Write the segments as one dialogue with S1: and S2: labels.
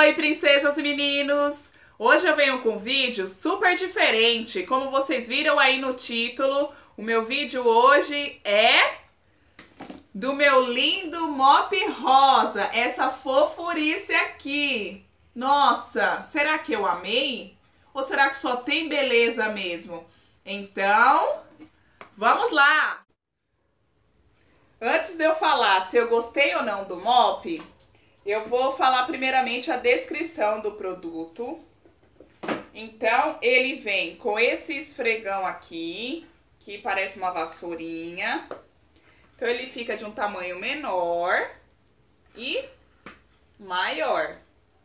S1: Oi, princesas e meninos! Hoje eu venho com um vídeo super diferente. Como vocês viram aí no título, o meu vídeo hoje é do meu lindo mop rosa, essa fofurice aqui. Nossa, será que eu amei? Ou será que só tem beleza mesmo? Então, vamos lá! Antes de eu falar se eu gostei ou não do mop, eu vou falar primeiramente a descrição do produto. Então, ele vem com esse esfregão aqui, que parece uma vassourinha. Então, ele fica de um tamanho menor e maior.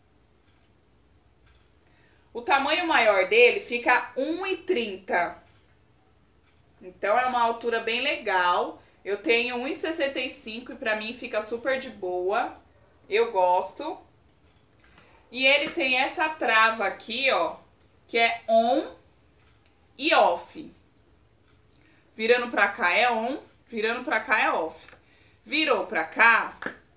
S1: O tamanho maior dele fica 1,30. Então, é uma altura bem legal. Eu tenho 1,65 e pra mim fica super de boa. Eu gosto. E ele tem essa trava aqui, ó, que é on e off. Virando pra cá é on, virando pra cá é off. Virou pra cá,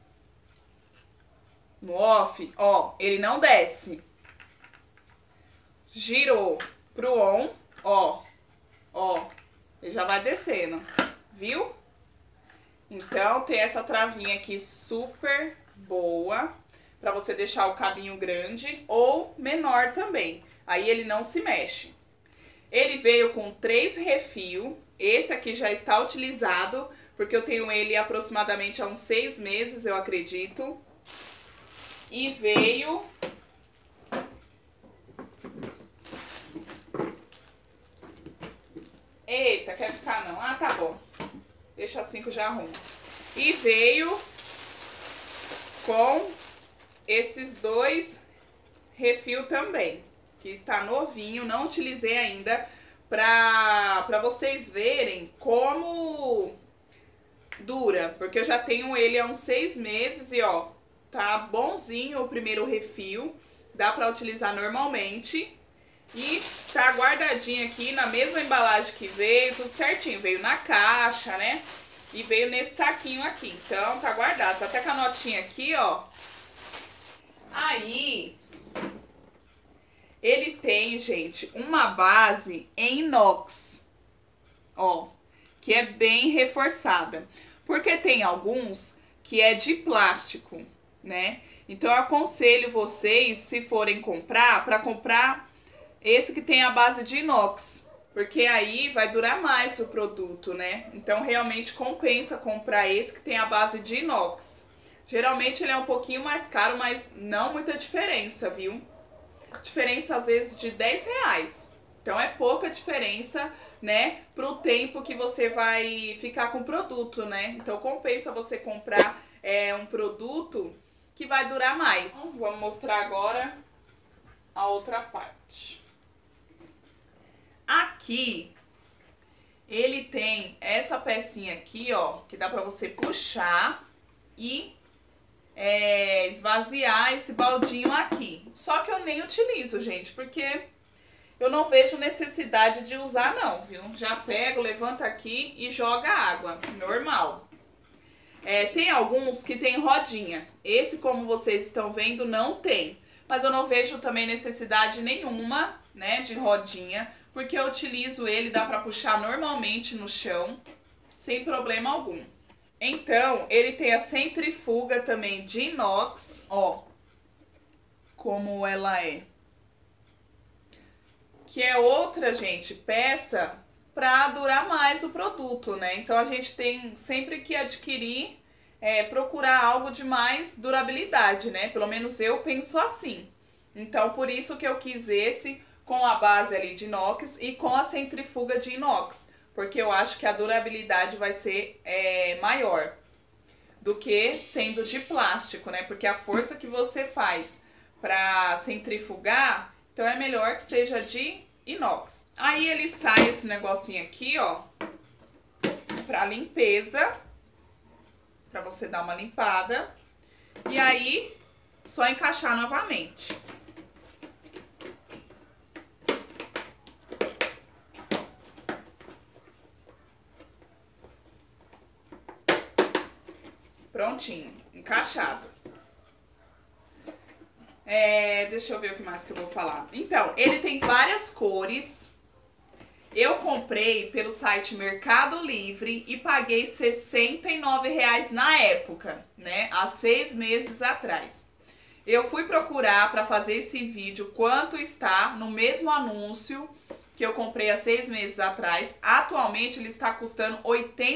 S1: no off, ó, ele não desce. Girou pro on, ó, ele já vai descendo, viu? Então, tem essa travinha aqui super boa, pra você deixar o cabinho grande ou menor também. Aí ele não se mexe. Ele veio com 3 refios. Esse aqui já está utilizado, porque eu tenho ele aproximadamente há uns 6 meses, eu acredito. E veio... Eita, quer ficar não? Ah, tá bom. Deixa assim que eu já arrumo. E veio com esses 2 refil também, que está novinho, não utilizei ainda, pra vocês verem como dura, porque eu já tenho ele há uns 6 meses e ó, tá bonzinho o primeiro refil, dá pra utilizar normalmente. E tá guardadinho aqui na mesma embalagem que veio, tudo certinho. Veio na caixa, né? E veio nesse saquinho aqui. Então, tá guardado. Tá até com a notinha aqui, ó. Aí, ele tem, gente, uma base em inox. Ó, que é bem reforçada. Porque tem alguns que é de plástico, né? Então, eu aconselho vocês, se forem comprar, pra comprar... esse que tem a base de inox, porque aí vai durar mais o produto, né? Então, realmente compensa comprar esse que tem a base de inox. Geralmente ele é um pouquinho mais caro, mas não muita diferença, viu? Diferença às vezes de R$10. Então, é pouca diferença, né? Pro tempo que você vai ficar com o produto, né? Então, compensa você comprar um produto que vai durar mais. Vamos mostrar agora a outra parte. Aqui, ele tem essa pecinha aqui, ó, que dá pra você puxar e esvaziar esse baldinho aqui. Só que eu nem utilizo, gente, porque eu não vejo necessidade de usar não, viu? Já pego, levanta aqui e joga água, normal. Tem alguns que tem rodinha. Esse, como vocês estão vendo, não tem. Mas eu não vejo também necessidade nenhuma, né, de rodinha, porque eu utilizo ele, dá pra puxar normalmente no chão, sem problema algum. Então, ele tem a centrifuga também de inox, ó, como ela é. Que é outra, gente, peça pra durar mais o produto, né? Então, a gente tem sempre que adquirir, procurar algo de mais durabilidade, né? Pelo menos eu penso assim. Então, por isso que eu quis esse com a base ali de inox e com a centrifuga de inox, porque eu acho que a durabilidade vai ser maior do que sendo de plástico, né? Porque a força que você faz para centrifugar, então é melhor que seja de inox. Aí ele sai esse negocinho aqui, ó, para limpeza, para você dar uma limpada, e aí só encaixar novamente. Prontinho, encaixado. Deixa eu ver o que mais que eu vou falar. Então, ele tem várias cores. Eu comprei pelo site Mercado Livre e paguei R$ 69,00 na época, né? Há 6 meses atrás. Eu fui procurar para fazer esse vídeo quanto está no mesmo anúncio que eu comprei há 6 meses atrás. Atualmente ele está custando R$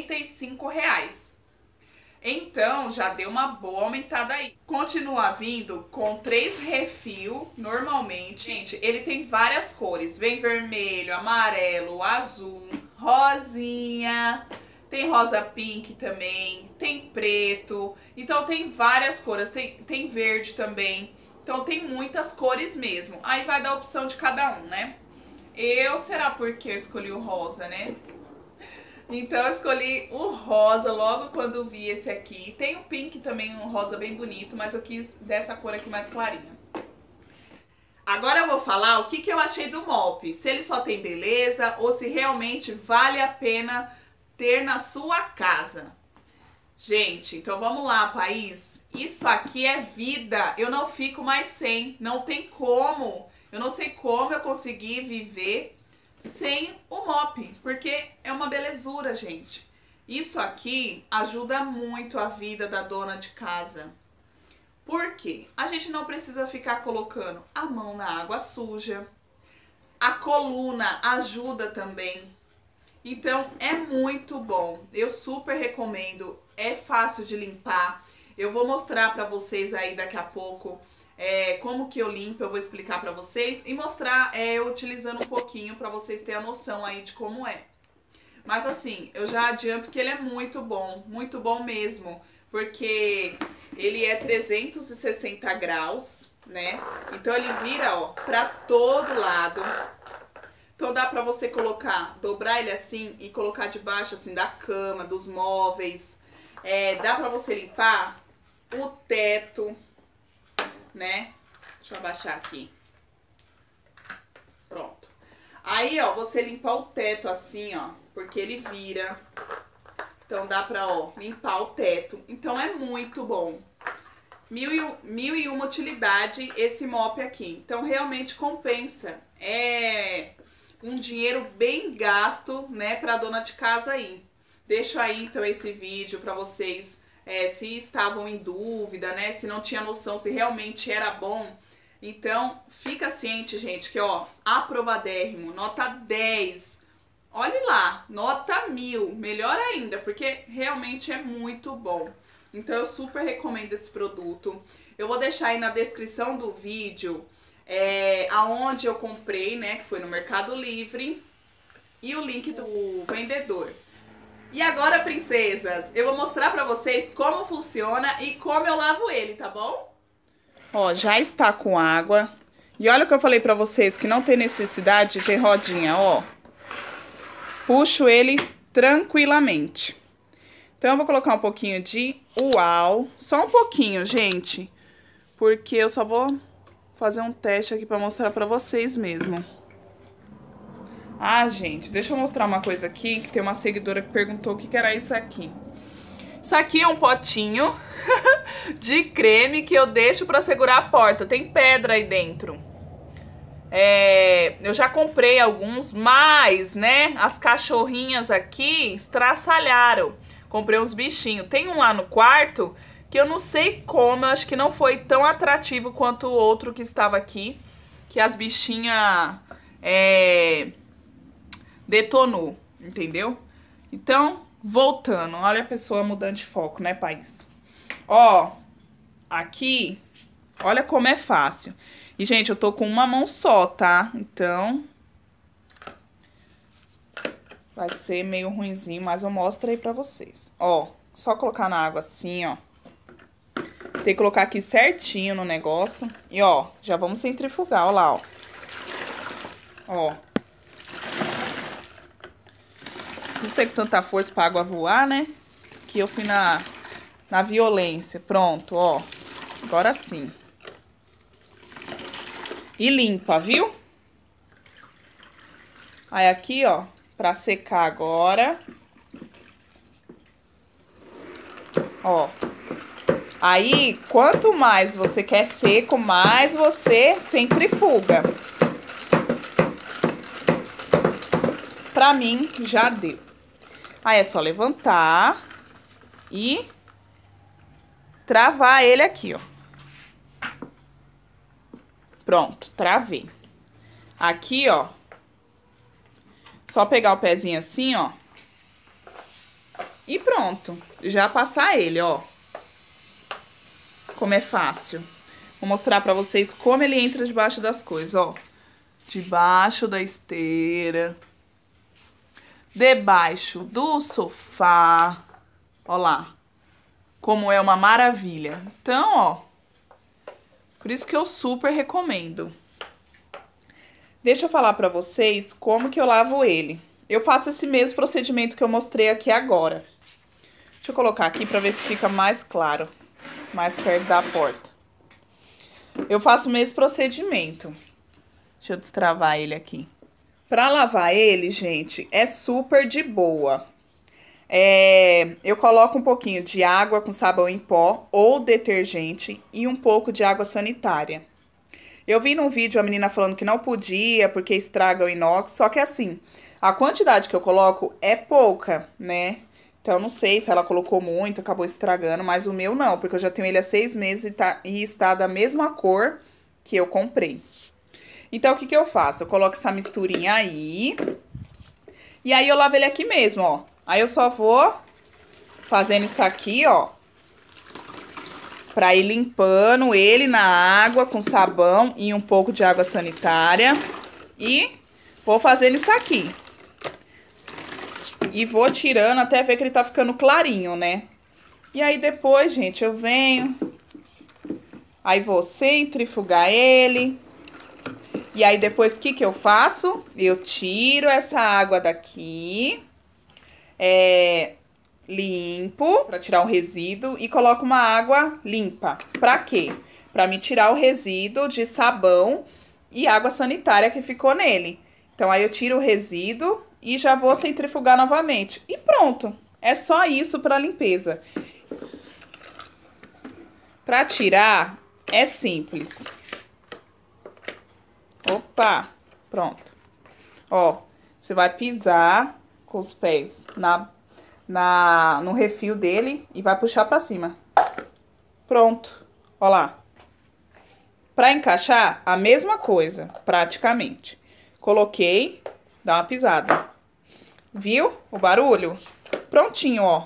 S1: 85,00. Então, já deu uma boa aumentada aí. Continua vindo com 3 refil, normalmente. Gente, ele tem várias cores. Vem vermelho, amarelo, azul, rosinha. Tem rosa pink também. Tem preto. Então, tem várias cores. Tem verde também. Então, tem muitas cores mesmo. Aí vai da opção de cada um, né? Será porque eu escolhi o rosa, né? Então eu escolhi o rosa logo quando vi esse aqui. Tem o pink também, um rosa bem bonito, mas eu quis dessa cor aqui mais clarinha. Agora eu vou falar o que eu achei do mop. Se ele só tem beleza ou se realmente vale a pena ter na sua casa. Gente, então vamos lá, país. Isso aqui é vida. Eu não fico mais sem. Não tem como. Eu não sei como eu consegui viver sem o mop, porque é uma belezura, gente. Isso aqui ajuda muito a vida da dona de casa. Por quê? A gente não precisa ficar colocando a mão na água suja. A coluna ajuda também. Então, é muito bom. Eu super recomendo. É fácil de limpar. Eu vou mostrar pra vocês aí daqui a pouco como que eu limpo, eu vou explicar pra vocês e mostrar eu utilizando um pouquinho pra vocês terem a noção aí de como é. Mas assim, eu já adianto que ele é muito bom mesmo, porque ele é 360 graus, né? Então ele vira, ó, pra todo lado. Então dá pra você colocar, dobrar ele assim e colocar debaixo assim da cama, dos móveis. Dá pra você limpar o teto, né? Deixa eu abaixar aqui. Pronto. Aí, ó, você limpar o teto assim, ó, porque ele vira. Então dá pra, ó, limpar o teto. Então é muito bom. Mil e uma utilidade esse mop aqui. Então realmente compensa. É um dinheiro bem gasto, né, pra dona de casa aí. Deixo aí, então, esse vídeo pra vocês... se estavam em dúvida, né? Se não tinha noção se realmente era bom. Então, fica ciente, gente, que ó, aprovadérrimo, nota 10. Olhe lá, nota 1000, melhor ainda, porque realmente é muito bom. Então, eu super recomendo esse produto. Eu vou deixar aí na descrição do vídeo aonde eu comprei, né? Que foi no Mercado Livre. E o link do vendedor. E agora, princesas, eu vou mostrar pra vocês como funciona e como eu lavo ele, tá bom? Ó, já está com água. E olha o que eu falei pra vocês, que não tem necessidade de ter rodinha, ó. Puxo ele tranquilamente. Então, eu vou colocar um pouquinho de uau. Só um pouquinho, gente. Porque eu só vou fazer um teste aqui pra mostrar pra vocês mesmo. Ah, gente, deixa eu mostrar uma coisa aqui, que tem uma seguidora que perguntou o que era isso aqui. Isso aqui é um potinho de creme que eu deixo pra segurar a porta. Tem pedra aí dentro. Eu já comprei alguns, mas, né, as cachorrinhas aqui estraçalharam. Comprei uns bichinhos. Tem um lá no quarto que eu não sei como, eu acho que não foi tão atrativo quanto o outro que estava aqui. Que as bichinhas... detonou, entendeu? Então, voltando, olha a pessoa mudando de foco, né, país? Ó, aqui, olha como é fácil. E, gente, eu tô com uma mão só, tá? Então, vai ser meio ruinzinho, mas eu mostro aí pra vocês. Ó, só colocar na água assim, ó. Tem que colocar aqui certinho no negócio. E, ó, já vamos centrifugar, ó lá, ó. Ó. Não sei com tanta força pra água voar, né? Que eu fui na violência. Pronto, ó. Agora sim. E limpa, viu? Aí aqui, ó, pra secar agora. Ó. Aí, quanto mais você quer seco, mais você centrifuga. Pra mim, já deu. Aí é só levantar e travar ele aqui, ó. Pronto, travei. Aqui, ó. Só pegar o pezinho assim, ó. E pronto. Já passar ele, ó. Como é fácil. Vou mostrar pra vocês como ele entra debaixo das coisas, ó. Debaixo da esteira. Debaixo do sofá. Ó lá. Como é uma maravilha. Então, ó. Por isso que eu super recomendo. Deixa eu falar pra vocês como que eu lavo ele. Eu faço esse mesmo procedimento que eu mostrei aqui agora. Deixa eu colocar aqui pra ver se fica mais claro. Mais perto da porta. Eu faço o mesmo procedimento. Deixa eu destravar ele aqui. Pra lavar ele, gente, é super de boa. Eu coloco um pouquinho de água com sabão em pó ou detergente e um pouco de água sanitária. Eu vi num vídeo a menina falando que não podia porque estraga o inox, só que assim, a quantidade que eu coloco é pouca, né? Então, eu não sei se ela colocou muito, acabou estragando, mas o meu não, porque eu já tenho ele há 6 meses e está da mesma cor que eu comprei. Então, o que que eu faço? Eu coloco essa misturinha aí, e aí eu lavo ele aqui mesmo, ó. Aí eu só vou fazendo isso aqui, ó, pra ir limpando ele na água com sabão e um pouco de água sanitária. E vou fazendo isso aqui. E vou tirando até ver que ele tá ficando clarinho, né? E aí depois, gente, eu venho. Aí vou centrifugar ele. E aí depois, o que que eu faço? Eu tiro essa água daqui. Limpo, pra tirar o resíduo. E coloco uma água limpa. Pra quê? Pra me tirar o resíduo de sabão e água sanitária que ficou nele. Então, aí eu tiro o resíduo e já vou centrifugar novamente. E pronto. É só isso pra limpeza. Pra tirar, é simples. Opa, pronto. Ó, você vai pisar com os pés no refil dele e vai puxar pra cima. Pronto. Ó lá. Pra encaixar, a mesma coisa, praticamente. Coloquei, dá uma pisada. Viu o barulho? Prontinho, ó.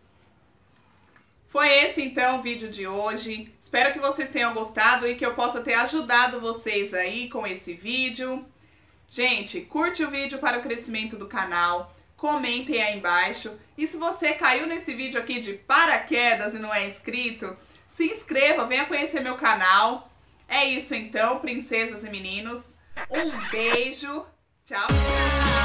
S1: Foi esse, então, o vídeo de hoje. Espero que vocês tenham gostado e que eu possa ter ajudado vocês aí com esse vídeo. Gente, curte o vídeo para o crescimento do canal. Comentem aí embaixo. E se você caiu nesse vídeo aqui de paraquedas e não é inscrito, se inscreva, venha conhecer meu canal. É isso, então, princesas e meninos. Um beijo. Tchau, tchau.